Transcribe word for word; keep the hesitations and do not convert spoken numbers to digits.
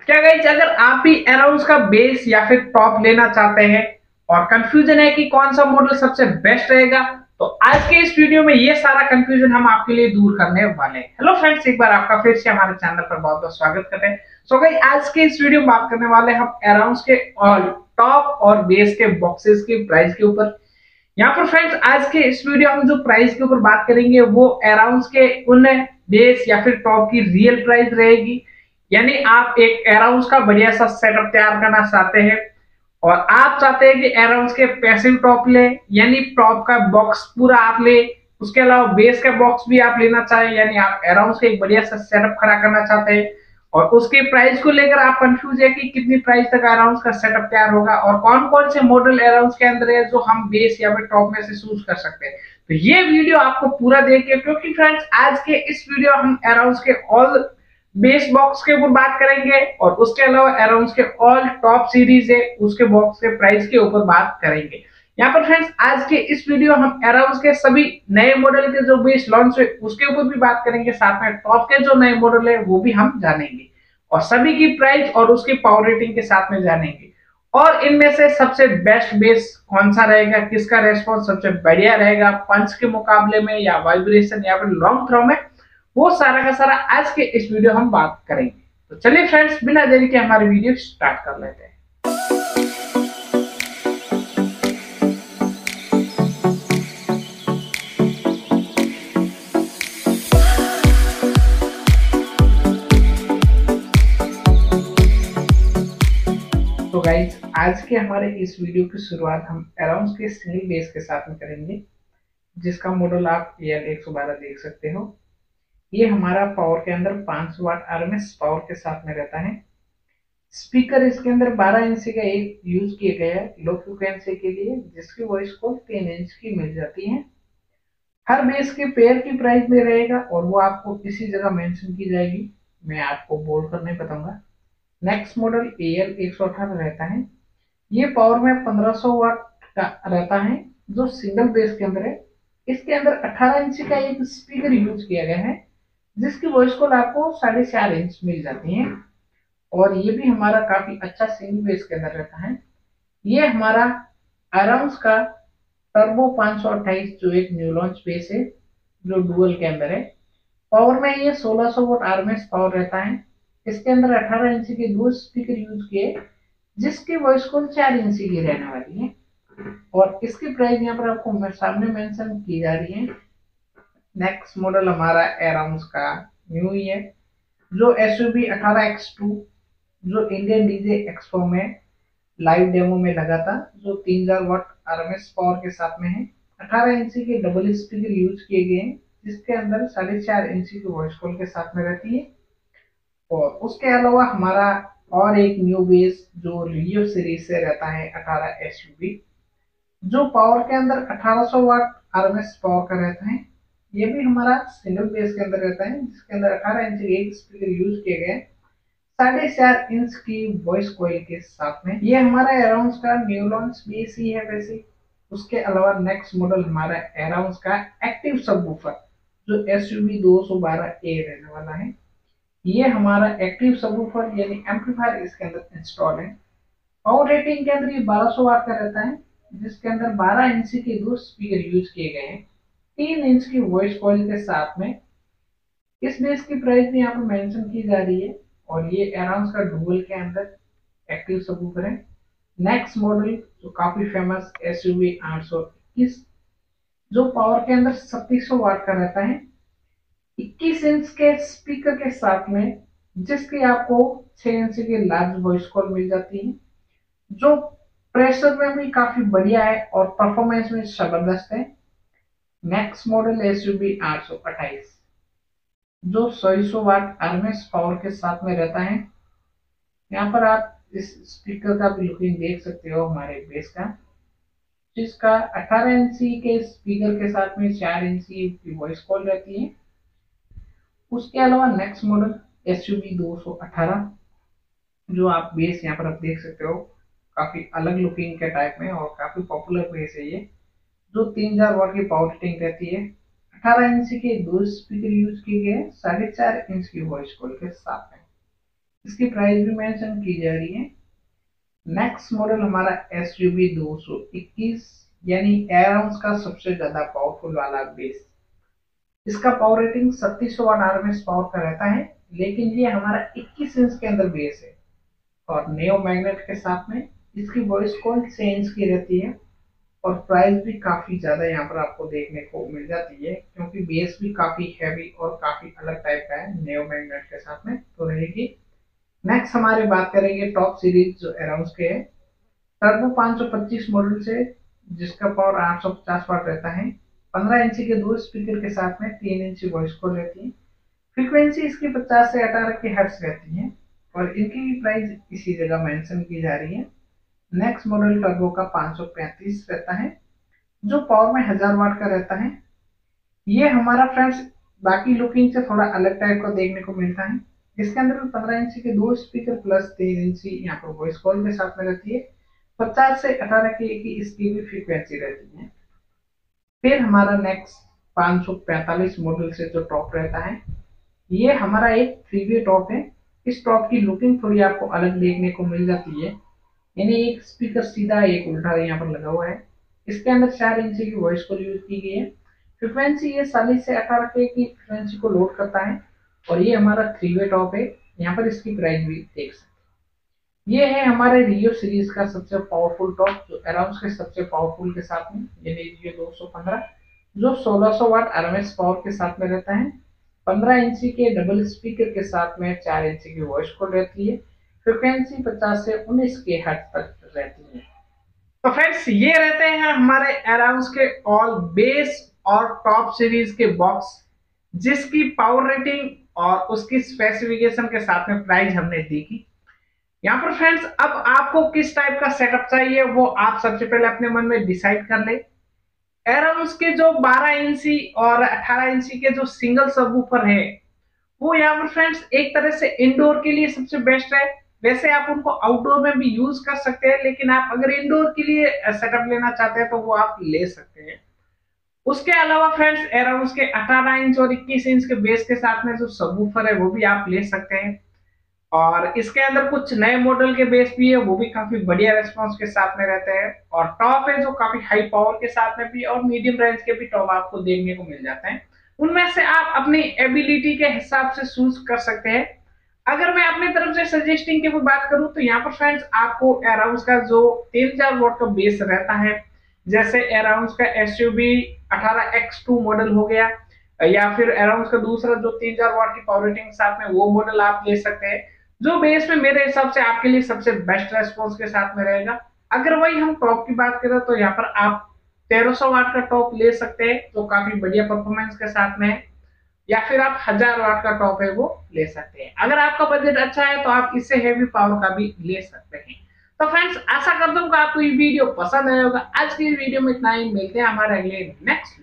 क्या गाइस, अगर आप भी एराउंड का बेस या फिर टॉप लेना चाहते हैं और कंफ्यूजन है कि कौन सा मॉडल सबसे बेस्ट रहेगा, तो आज के इस वीडियो में ये सारा कंफ्यूजन हम आपके लिए दूर करने वाले हैं। हेलो फ्रेंड्स, एक बार आपका फिर से हमारे चैनल पर बहुत बहुत स्वागत करते हैं। सो गाइस, आज के इस वीडियो में बात करने वाले हम एराउंड के टॉप और बेस के बॉक्सेस के प्राइस के ऊपर। यहाँ पर फ्रेंड्स, आज के इस वीडियो में जो प्राइस के ऊपर बात करेंगे वो एराउंड के उन बेस या फिर टॉप की रियल प्राइस रहेगी। यानी आप एक एराउंड का बढ़िया सा सेटअप तैयार करना चाहते हैं और आप चाहते हैं कि एराउंड के पैसिव टॉप ले, यानी टॉप का बॉक्स पूरा आप ले, उसके अलावा बेस का बॉक्स भी आप लेना चाहें, यानी आप एराउंड से एक बढ़िया सा सेटअप खड़ा करना चाहते हैं और उसके प्राइस को लेकर आप कंफ्यूज है कि कितनी प्राइस तक एराउंड का सेटअप तैयार होगा और कौन कौन से मॉडल एराउंड के अंदर है जो हम बेस या फिर टॉप में से चूज कर सकते हैं। तो ये वीडियो आपको पूरा देखिए, क्योंकि फ्रेंड्स आज के इस वीडियो हम एराउंड के ऑल बेस बॉक्स के ऊपर बात करेंगे और उसके अलावा एराउंड के ऑल टॉप सीरीज है उसके बॉक्स के प्राइस के ऊपर बात करेंगे। यहाँ पर फ्रेंड्स आज के इस वीडियो हम एराउंड के सभी नए मॉडल के जो बेस लॉन्च हुए उसके ऊपर भी बात करेंगे, साथ में टॉप के जो नए मॉडल है वो भी हम जानेंगे और सभी की प्राइस और उसकी पावर रेटिंग के साथ में जानेंगे और इनमें से सबसे बेस्ट बेस कौन सा रहेगा, किसका रेस्पॉन्स सबसे बढ़िया रहेगा पंच के मुकाबले में या वाइब्रेशन या फिर लॉन्ग थ्रो में, वो सारा का सारा आज के इस वीडियो हम बात करेंगे। तो चलिए फ्रेंड्स, बिना देरी के हमारी वीडियो स्टार्ट कर लेते हैं। तो गाइज, आज के हमारे इस वीडियो की शुरुआत हम एराउंड के सिंगल बेस के साथ में करेंगे, जिसका मॉडल आप ए एल एक सौ बारह देख सकते हो। ये हमारा पावर के अंदर पाँच सौ वाट आरएमएस पावर के साथ में रहता है। स्पीकर इसके अंदर बारह इंच का एक यूज किया गया है लो फ्रिक्वेंसी के लिए, जिसकी वॉइस को तीन इंच की मिल जाती है। हर बेस के पेयर की प्राइस में रहेगा और वो आपको इसी जगह मेंशन की जाएगी, मैं आपको बोल्ड करने बताऊंगा। नेक्स्ट मॉडल ए एल एक सौ अठारह रहता है। ये पावर में पंद्रह सौ वाट का रहता है जो सिंगल बेस के अंदर है। इसके अंदर अठारह इंच का एक स्पीकर यूज किया गया है जिसकी वॉइस कॉल आपको साढ़े चार इंच मिल जाती है और ये भी हमारा काफी अच्छा सिंगल बेस के अंदर रहता है। ये हमारा एराउंड का टर्बो पाँच सौ अट्ठाईस जो एक न्यू लॉन्च बेस है जो डुअल के अंदर है। पावर में ये सोलह सौ वाट आरएमएस पावर रहता है। इसके अंदर अठारह इंच के दो स्पीकर यूज किए जिसकी वॉइस कॉल चार इंच की रहने वाली है और इसकी प्राइस यहाँ पर आपको सामने मेंशन की जा रही है। नेक्स्ट मॉडल हमारा एराउंड का न्यू ही है जो एसयूवी अठारह एक्स टू जो इंडियन डीजे एक्सपो में लाइव डेमो में लगा था, जो तीन हजार वाट आरएमएस पावर के साथ में है। अठारह इंच के डबल स्पीकर यूज किए गए हैं जिसके अंदर साढ़े चार इंच की वॉइस कॉल के साथ में रहती है। और उसके अलावा हमारा और एक न्यू बेस जो लियो सीरीज से रहता है अठारह एसयूवी, जो पावर के अंदर अठारह सौ वाट आरएमएस पावर का रहता है। ये भी हमारा सिंगल बेस के अंदर रहता है जिसके अंदर अठारह इंच के एक स्पीकर यूज किए गए साढ़े चार इंच की वॉइस कॉइल के साथ में। ये हमारा एराउंड का न्यू लॉन्च बेस ही है वैसे। उसके अलावा नेक्स्ट मॉडल हमारा एराउंड का एक्टिव सबवूफर जो एसयूवी दो सौ बारह ए रहने वाला है। ये हमारा एक्टिव सबवूफर यानी एम्पलीफायर इसके अंदर इंस्टॉल है। पावर रेटिंग के अंदर ये बारह सौ वाट का रहता है जिसके अंदर बारह इंच के दो स्पीकर यूज किए गए हैं तीन इंच की वॉइस कॉइल के साथ में। इस बेस की प्राइस भी यहाँ पर मेंशन की जा रही है और ये एराउंड का डुअल के अंदर एक्टिव सबवूफर है। नेक्स्ट मॉडल जो काफी फेमस एसयूवी आठ सौ इक्कीस जो पावर के अंदर छत्तीस सौ वाट का रहता है इक्कीस इंच के स्पीकर के साथ में, जिसकी आपको छह इंच की लार्ज वॉइस कॉल मिल जाती है, जो प्रेशर में भी काफी बढ़िया है और परफॉर्मेंस में जबरदस्त है। नेक्स्ट मॉडल एसयूवी आठ सौ अट्ठाईस जो छह सौ वाट आरएमएस पावर के साथ में रहता है। यहाँ पर आप इस स्पीकर का भी लुकिंग देख सकते हो हमारे बेस का, जिसका अठारह इंची के स्पीकर के साथ में चार इंची की वॉइस कॉल रहती है। उसके अलावा नेक्स्ट मॉडल एसयूवी दो सौ अठारह जो आप बेस यहाँ पर आप देख सकते हो, काफी अलग लुकिंग के टाइप में और काफी पॉपुलर बेस है ये, जो तीन हजार वाट की पावर रेटिंग रहती है। अठारह इंच के दो स्पीकर यूज किए गए साढ़े चार इंच की वॉइस कॉल के साथ में। इसकी प्राइस भी मेंशन की जा रही है। नेक्स्ट मॉडल हमारा एस यू वी दो सौ इक्कीस यानी एरोन्स का सबसे ज्यादा पावरफुल वाला बेस। इसका पावर रेटिंग सत्तीस सौ वाट आरएमएस पावर का रहता है, लेकिन ये हमारा इक्कीस इंच के अंदर बेस है और नेओ मैग्नेट के साथ में इसकी वॉइस कॉल छह इंच की रहती है और प्राइस भी काफी ज्यादा यहाँ पर आपको देखने को मिल जाती है, क्योंकि बेस भी काफी हैवी और काफी अलग टाइप का है नेओ मैग्नेट के साथ में तो रहेगी। नेक्स्ट हमारे बात करेंगे टॉप सीरीज जो अराउंड के है टर्बो पाँच सौ पच्चीस मॉडल से, जिसका पावर आठ सौ पचास वाट रहता है। पंद्रह इंची के दो स्पीकर के साथ में तीन इंची वॉइस कॉल रहती है। फ्रीक्वेंसी इसकी पचास से अठारह की हर्ट्ज रहती है और इनकी प्राइस इसी जगह मेंशन की जा रही है। नेक्स्ट मॉडल टर्बो का पाँच सौ पैंतीस रहता है, जो पावर में हजार वाट का रहता है। ये हमारा फ्रेंड्स बाकी लुकिंग से थोड़ा अलग टाइप का देखने को मिलता है। इसके अंदर पंद्रह इंची के दो स्पीकर प्लस तीन इंची यहाँ पर वॉइस कॉल के साथ में रहती है। पचास से अठारह की, की इसकी भी फ्रीक्वेंसी रहती है। फिर हमारा नेक्स्ट पाँच सौ पैंतालीस मॉडल से जो टॉप रहता है, ये हमारा एक थ्री वे टॉप है। इस टॉप की लुकिंग थोड़ी आपको अलग देखने को मिल जाती है, यानी एक स्पीकर सीधा एक उल्टा यहाँ पर लगा हुआ है। इसके अंदर चार इंची की वॉइस कॉल यूज की गई है। फ्रीक्वेंसी ये चालीस से अठारह के की फ्रीक्वेंसी को लोड करता है और ये हमारा थ्री वे टॉप है। यहाँ पर इसकी प्राइस भी देख सकते हैं। ये है हमारे रियो सीरीज का सबसे पावरफुल टॉप जो अराउंड के सबसे पावरफुल के साथ में, यानी रियो दो सौ पंद्रह जो सोलह सौ वाट आरएमएस पावर के साथ में रहता है। पंद्रह इंची के डबल स्पीकर के साथ में चार इंची की वॉइस कॉल रहती है। फ्रीक्वेंसी पचास से उन्नीस के हर्ट्ज तक रहती है। तो फ्रेंड्स ये रहते हैं हमारे अराउंड के ऑल बेस और टॉप सीरीज के बॉक्स, जिसकी पावर रेटिंग और उसकी स्पेसिफिकेशन के साथ में प्राइस हमने देखी। यहाँ पर फ्रेंड्स अब आपको किस टाइप का सेटअप चाहिए वो आप सबसे पहले अपने मन में डिसाइड कर ले। अराउंड के जो बारह इंची और अठारह इंची के जो सिंगल सबवूफर है वो यहाँ पर फ्रेंड्स एक तरह से इंडोर के लिए सबसे बेस्ट है। वैसे आप उनको आउटडोर में भी यूज कर सकते हैं, लेकिन आप अगर इंडोर के लिए सेटअप लेना चाहते हैं तो वो आप ले सकते हैं। उसके अलावा फ्रेंड्स अराउंड के अठारह इंच और इक्कीस इंच के बेस के साथ में जो सबवूफर है वो भी आप ले सकते हैं। और इसके अंदर कुछ नए मॉडल के बेस भी है, वो भी काफी बढ़िया रेस्पॉन्स के साथ में रहते हैं। और टॉप है जो काफी हाई पावर के साथ में भी और मीडियम रेंज के भी टॉप आपको देखने को मिल जाते हैं। उनमें से आप अपनी एबिलिटी के हिसाब से चूज कर सकते हैं। अगर मैं अपनी तरफ से सजेस्टिंग की बात करूं तो यहाँ पर फ्रेंड्स आपको अराउंड का जो तीन हजार वोट का बेस रहता है, जैसे अराउंड का एस यू वी अठारह एक्स टू मॉडल हो गया, या फिर अराउंड का दूसरा जो तीन हजार वोट की पावर रेटिंग साथ में वो मॉडल आप ले सकते हैं, जो बेस में मेरे हिसाब से आपके लिए सबसे बेस्ट रेस्पॉन्स के साथ में रहेगा। अगर वही हम टॉप की बात करें तो यहाँ पर आप तेरह सौ वाट का टॉप ले सकते हैं जो काफी बढ़िया परफॉर्मेंस के साथ में है, या फिर आप हजार वाट का टॉप है वो ले सकते हैं। अगर आपका बजट अच्छा है तो आप इससे हेवी पावर का भी ले सकते हैं। तो फ्रेंड्स आशा करता हूँ कि आपको ये वीडियो पसंद आया होगा। आज की वीडियो में इतना ही, मिलते हैं हमारे अगले नेक्स्ट